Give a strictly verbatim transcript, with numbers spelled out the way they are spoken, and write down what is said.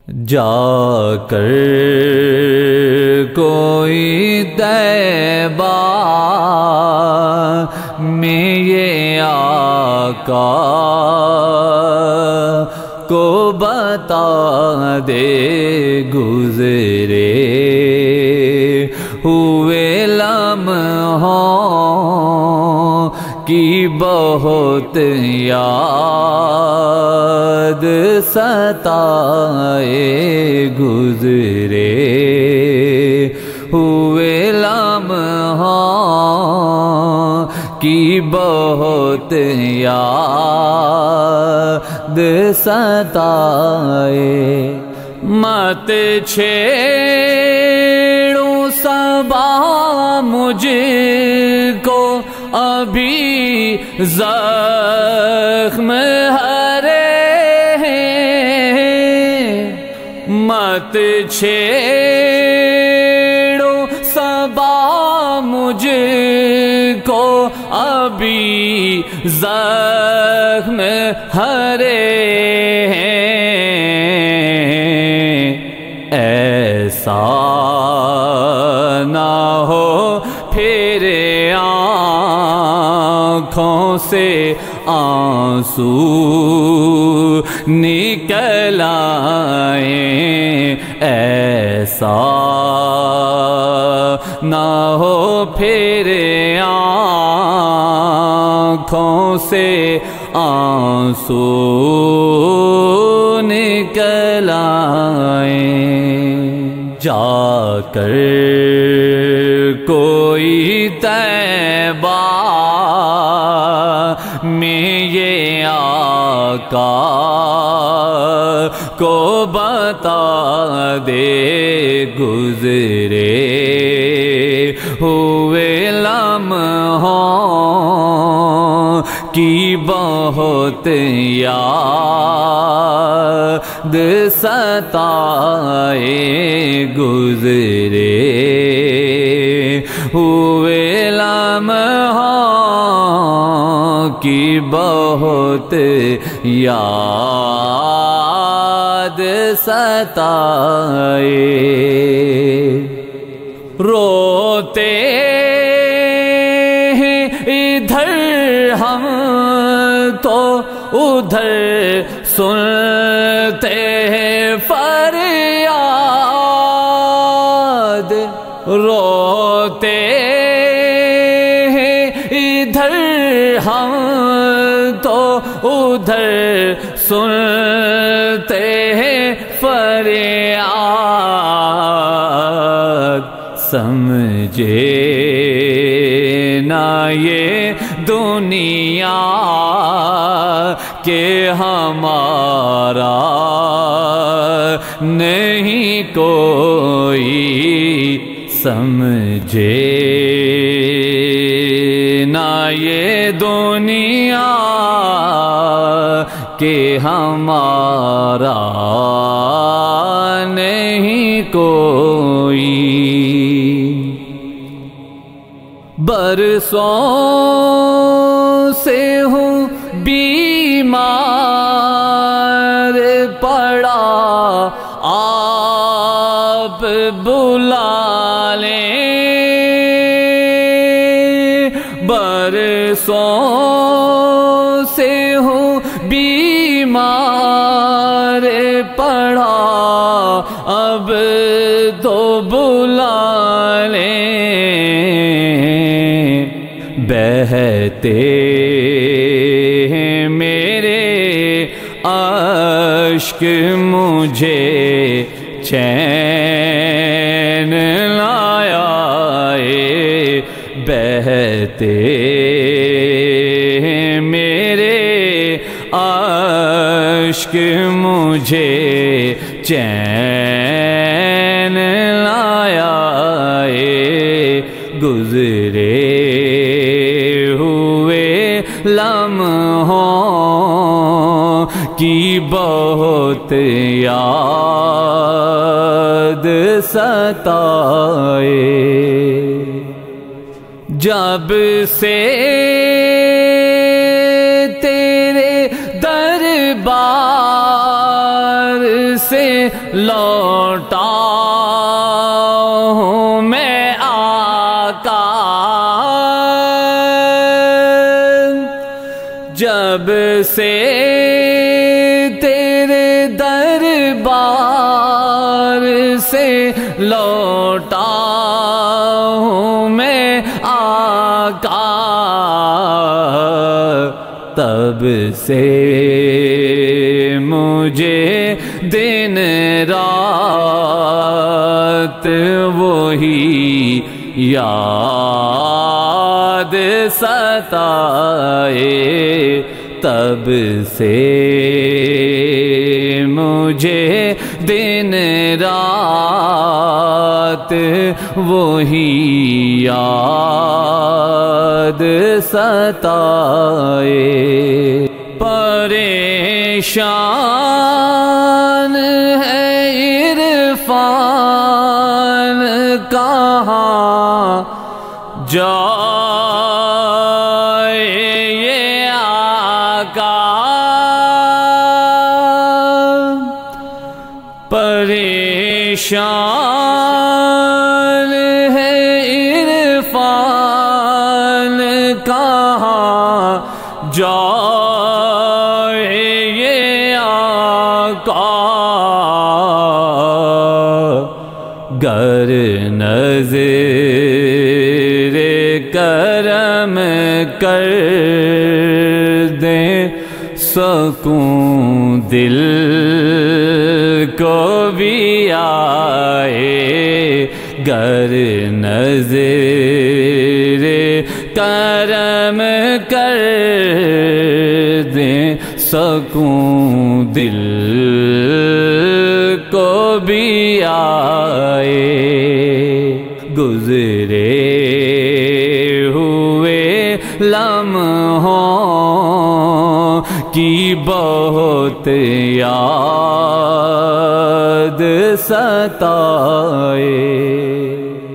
جا کر کوئی طیبہ میں یہ آقا کو بتا دے، گزرے ہوئے لمحوں کی بہت یاد ستائے، گزرے ہوئے لمحوں کی بہت یاد ستائے۔ مت چھیڑوں صبا مجھ کو، ابھی زخم ہرے ہیں، مت چھیڑوں صبا مجھ کو، ابھی زخم ہرے ہیں، ایسا نہ ہو پھر آنکھوں سے آنسو نکل آئیں، ایسا نہ ہو پھر آنکھوں سے آنسو نکل آئیں۔ جا کر کوئی طیبہ میں یہ آقا کو بتا دے، گزرے ہوئے لمحوں کی بہت یاد ستائے، گزرے ہوئے لمحوں کی بہت یاد ستائے۔ روتے ہیں ادھر ہم تو ادھر سنتے ہیں فریاد، روتے ہیں ادھر ہم تو ادھر سنتے ہیں فریاد، سمجھے نہ یہ دنیا کہ ہمارا نہیں کوئی، سمجھے نہ یہ دنیا کہ ہمارا نہیں کوئی۔ برسوں سے ہوں بیمار پڑا، آپ بلا لیں، برسوں سے ہوں بیمار پڑا، اب تو بلا لیں، بہتے ہیں میرے اشک مجھے چین لایا، بہتے ہیں میرے اشک مجھے چین لایا، گزرے ہوئے لمحوں کی بہت یاد ستائے۔ جب سے تیرے دربار سے لوٹا ہوں میں آقا، جب سے تیرے دربار سے لوٹا ہوں میں آقا، تب سے مجھے دن رات وہی یاد ستائے، تب سے مجھے دن رات وہی یاد ستائے، پریشان ہے عرفان کہاں جائے یہ آقا، پریشان ہے عرفان کہاں جائے یہ آقا، گر نظر کرم کر دیں سکون دل کو بھی آئے، گر نظر کرم کر دیں سکون دل کو بھی آئے، گزرے ہوئے لمحوں کی بہت یاد ستائے،